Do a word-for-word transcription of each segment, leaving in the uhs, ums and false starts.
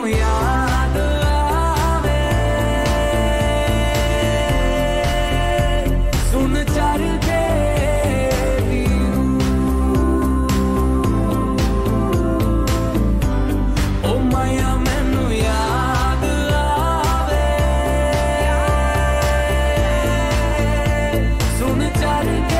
याद आवे सुन चर के ओ माया मैनू याद आवे सुन चर के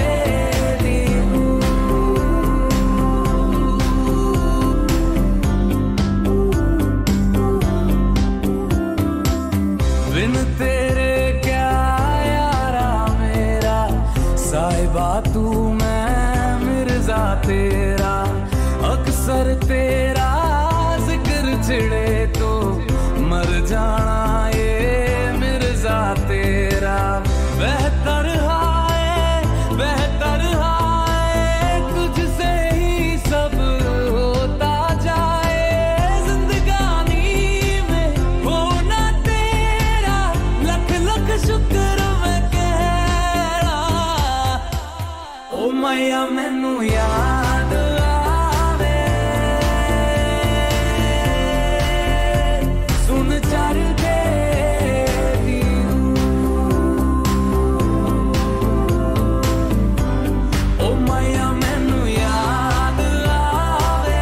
बिन तेरे क्या यारा मेरा साहिबा तू मैं मिर्जा तेरा अक्सर तेरा जिक्र छिड़े तो मर जाना ये मिर्जा तेरा बेहतर हाय बेहतर हाय तुझसे ही सब होता जाए जिंदगानी में होना तेरा लख लख शुक्र मैं कह रहा ओ मैया मैनू याद आवे सुन चर के ओ मैया मैनू याद आवे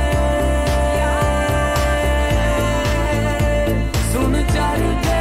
सुन चर के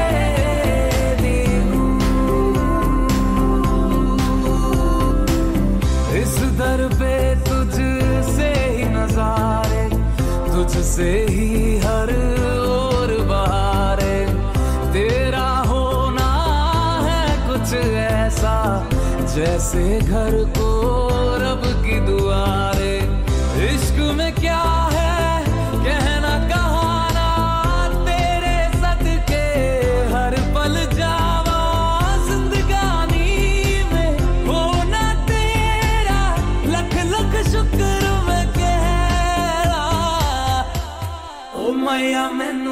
इस दर पे तुझसे ही नजारे तुझसे ही हर ओर बहारे तेरा होना है कुछ ऐसा जैसे घर को रब की दुआरे इश्क में क्या है कहना कहाना तेरे सदके हर पल जावा जिंदगानी में होना तेरा लख लख शुक्र मैं कह रहा ओ मैया मैनू